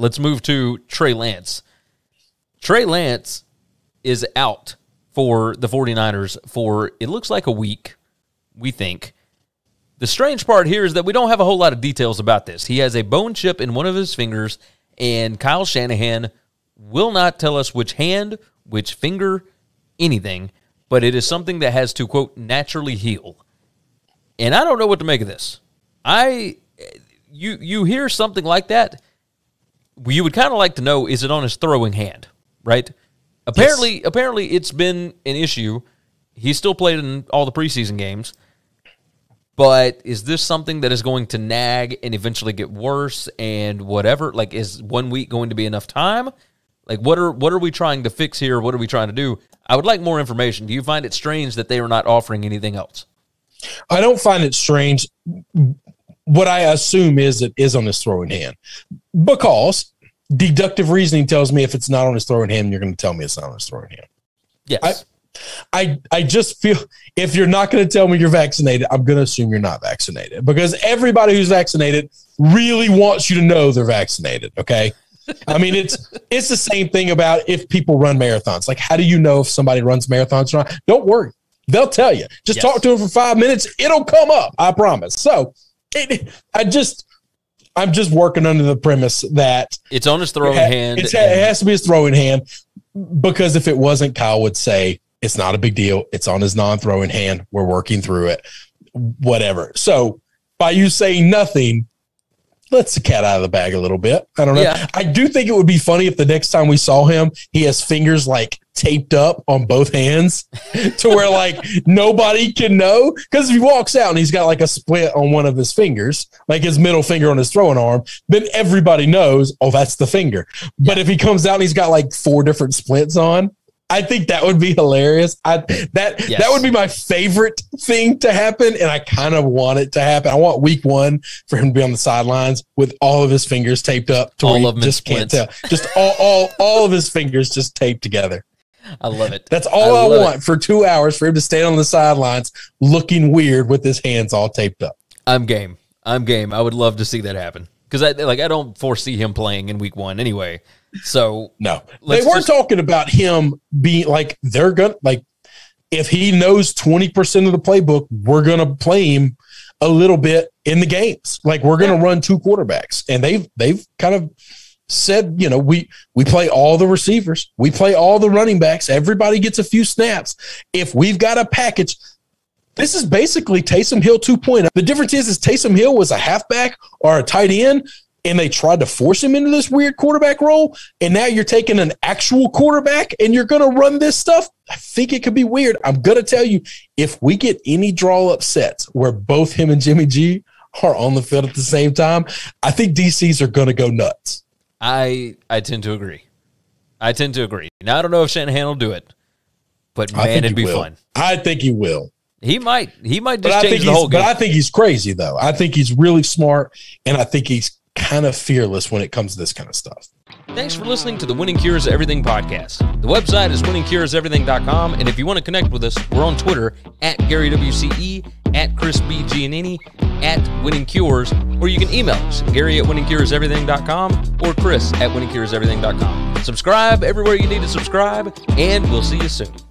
let's move to Trey Lance. Trey Lance is out for the 49ers for, it looks like a week, we think. The strange part here is that we don't have a whole lot of details about this. He has a bone chip in one of his fingers, and Kyle Shannahan will not tell us which hand, which finger, anything, but it is something that has to, quote, naturally heal. And I don't know what to make of this. You hear something like that, you would kind of like to know, is it on his throwing hand, right? Apparently it's been an issue. He still played in all the preseason games. But is this something that is going to nag and eventually get worse and whatever? Like, is 1 week going to be enough time? Like, what are we trying to fix here? What are we trying to do? I would like more information. Do you find it strange that they are not offering anything else? I don't find it strange. What I assume is it is on his throwing hand, because deductive reasoning tells me if it's not on his throwing hand, you're going to tell me it's not on his throwing hand. Yes. I just feel if you're not going to tell me you're vaccinated, I'm going to assume you're not vaccinated, because everybody who's vaccinated really wants you to know they're vaccinated. Okay. I mean, it's the same thing about if people run marathons. Like, how do you know if somebody runs marathons or not? Don't worry. They'll tell you. Just talk to them for 5 minutes. It'll come up. I promise. So I'm just working under the premise that it's on his throwing hand. It has to be his throwing hand, because if it wasn't, Kyle would say it's not a big deal. It's on his non-throwing hand. We're working through it, whatever. So by you saying nothing, lets the cat out of the bag a little bit. I don't know. Yeah. I do think it would be funny if the next time we saw him, he has fingers like taped up on both hands to where like nobody can know. Because if he walks out and he's got like a split on one of his fingers, like his middle finger on his throwing arm, then everybody knows, oh, that's the finger. But if he comes out and he's got like 4 different splits on, I think that would be hilarious. That would be my favorite thing to happen, and I kind of want it to happen. I want week 1 for him to be on the sidelines with all of his fingers taped up to all where you just can't tell. Just all of his fingers just taped together. I love it. That's all I want for 2 hours, for him to stand on the sidelines looking weird with his hands all taped up. I'm game. I would love to see that happen, because I don't foresee him playing in week 1 anyway. So no, they weren't talking about him being like, they're going to, like, if he knows 20% of the playbook, we're going to play him a little bit in the games. Like, we're going to run 2 quarterbacks, and they've kind of said, you know, we play all the receivers, we play all the running backs. Everybody gets a few snaps. If we've got a package, this is basically Taysom Hill 2.0. The difference is Taysom Hill was a halfback or a tight end, and they tried to force him into this weird quarterback role, and now you're taking an actual quarterback and you're going to run this stuff. I think it could be weird. I'm going to tell you, if we get any draw up sets where both him and Jimmy G are on the field at the same time, I think DCs are going to go nuts. I tend to agree. Now, I don't know if Shanahan will do it, but man, it'd be fun. I think he will. He might just change the whole game. But I think he's crazy, though. I think he's really smart, and I think he's kind of fearless when it comes to this kind of stuff. Thanks for listening to the Winning Cures Everything podcast. The website is winningcureseverything.com, and if you want to connect with us, we're on Twitter at GaryWCE, at Chris B. Giannini, at Winning Cures, or you can email us, Gary at winningcureseverything.com or Chris at winningcureseverything.com. Subscribe everywhere you need to subscribe, and we'll see you soon.